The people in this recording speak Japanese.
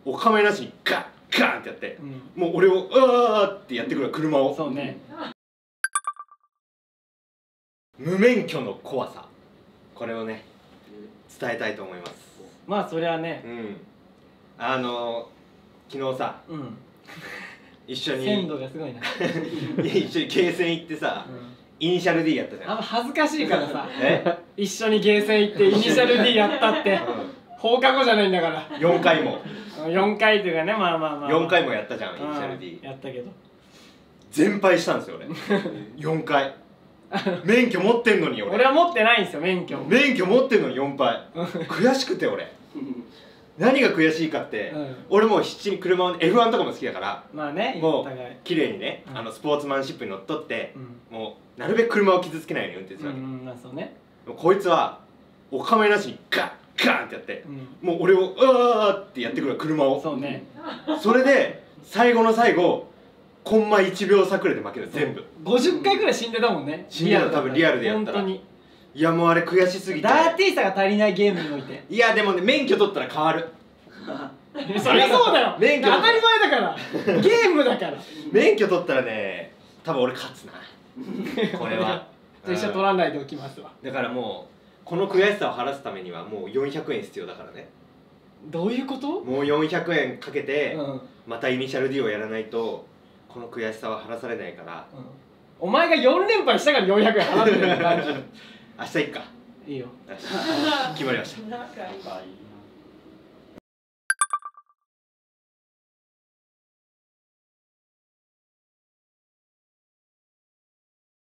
お構いなしにガッガーンってやって、もう俺をうわーってやってくる車を。 そうね。 無免許の怖さ、これをね伝えたいと思います。 まあそれはね、 昨日さ、一緒に鮮度がすごいな一緒にゲーセン行ってさ、イニシャル D やったじゃん。 あんま恥ずかしいからさ一緒にゲーセン行ってイニシャル D やったって放課後じゃないんだから 4回も 4回というかね、まあまあまあ 4回もやったじゃん、イニシャル D やったけど全敗したんですよ俺4回免許持ってんのに俺は持ってないんですよ、免許持ってんのに4敗悔しくて俺何が悔しいかって、俺もう必死に車を F1 とかも好きだから、まあね、もう綺麗にね、スポーツマンシップにのっとって、もうなるべく車を傷つけないように運転するわけ。こいつはお構いなしにガッガーンってやって、もう俺をうわーってやってくる車を。それで最後の最後コンマ1秒差くらいで負ける。全部 50回くらい死んでたもんね。 死んでた、多分リアルでやったら。いやもうあれ悔しすぎて、 ダーティーさが足りないゲームにおいて。 いやでもね、免許取ったら変わるそりゃそうだよ、免許当たり前だからゲームだから免許取ったらね、多分俺勝つなこれは一緒取らないでおきますわ。 だからもうこの悔しさを晴らすためにはもう400円必要だからね。 どういうこと？ もう400円かけてまたイニシャル D をやらないとこの悔しさは晴らされないから。 お前が4連敗したから400円払ってるんだよ。 明日行くか。 いいよ。 決まりました。